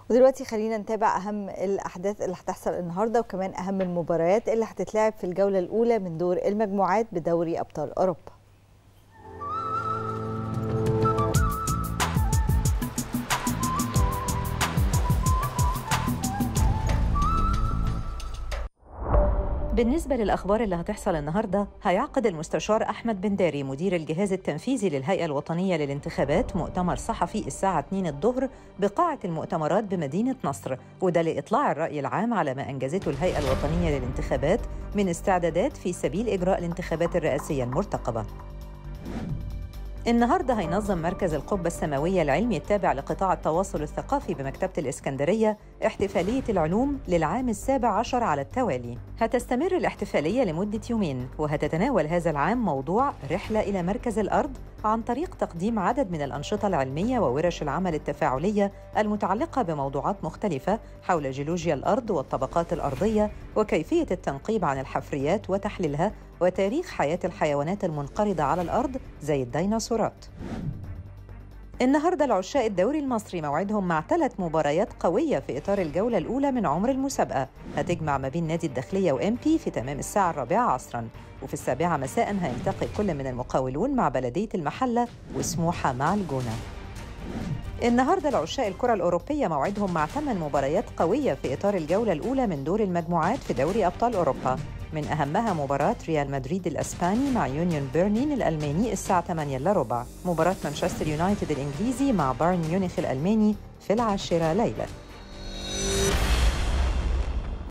ودلوقتي خلينا نتابع أهم الأحداث اللي هتحصل النهاردة وكمان أهم المباريات اللي هتتلعب في الجولة الأولى من دور المجموعات بدوري أبطال أوروبا. بالنسبة للأخبار اللي هتحصل النهاردة، هيعقد المستشار أحمد بن داري مدير الجهاز التنفيذي للهيئة الوطنية للانتخابات مؤتمر صحفي الساعة 2 الظهر بقاعة المؤتمرات بمدينة نصر، وده لإطلاع الرأي العام على ما أنجزته الهيئة الوطنية للانتخابات من استعدادات في سبيل إجراء الانتخابات الرئاسية المرتقبة. النهارده هينظم مركز القبة السماوية العلمي التابع لقطاع التواصل الثقافي بمكتبة الإسكندرية احتفالية العلوم للعام ال17 على التوالي. هتستمر الاحتفالية لمدة يومين، وهتتناول هذا العام موضوع رحلة إلى مركز الأرض عن طريق تقديم عدد من الأنشطة العلمية وورش العمل التفاعلية المتعلقة بموضوعات مختلفة حول جيولوجيا الأرض والطبقات الأرضية وكيفية التنقيب عن الحفريات وتحليلها وتاريخ حياة الحيوانات المنقرضة على الأرض زي الديناصورات. النهاردة العشاق الدوري المصري موعدهم مع 3 مباريات قوية في إطار الجولة الأولى من عمر المسابقة، هتجمع ما بين نادي الداخلية وMP في تمام الساعة 4 عصراً، وفي 7 مساءً هيلتقي كل من المقاولون مع بلدية المحلة وسموحة مع الجونة. النهاردة العشاق الكرة الأوروبية موعدهم مع 8 مباريات قوية في إطار الجولة الأولى من دور المجموعات في دوري أبطال أوروبا، من أهمها مباراة ريال مدريد الأسباني مع يونيون برلين الألماني الساعة 8:15، مباراة مانشستر يونايتد الإنجليزي مع بايرن ميونخ الألماني في 10 ليلة.